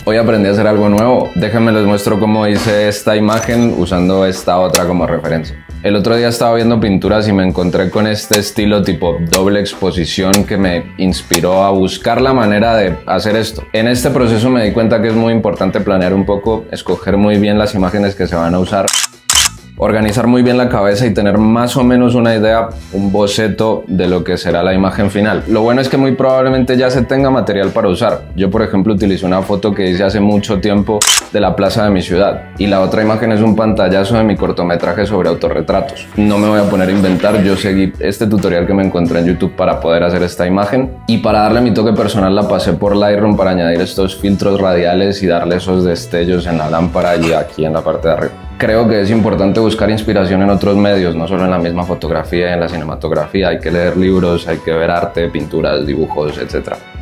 Hoy aprendí a hacer algo nuevo. Déjenme les muestro cómo hice esta imagen usando esta otra como referencia. El otro día estaba viendo pinturas y me encontré con este estilo tipo doble exposición que me inspiró a buscar la manera de hacer esto. En este proceso me di cuenta que es muy importante planear un poco, escoger muy bien las imágenes que se van a usar, organizar muy bien la cabeza y tener más o menos una idea, un boceto de lo que será la imagen final. Lo bueno es que muy probablemente ya se tenga material para usar. Yo, por ejemplo, utilicé una foto que hice hace mucho tiempo de la plaza de mi ciudad y la otra imagen es un pantallazo de mi cortometraje sobre autorretratos. No me voy a poner a inventar, yo seguí este tutorial que me encontré en YouTube para poder hacer esta imagen y para darle mi toque personal la pasé por Lightroom para añadir estos filtros radiales y darle esos destellos en la lámpara y aquí en la parte de arriba. Creo que es importante buscar inspiración en otros medios, no solo en la misma fotografía y en la cinematografía. Hay que leer libros, hay que ver arte, pinturas, dibujos, etc.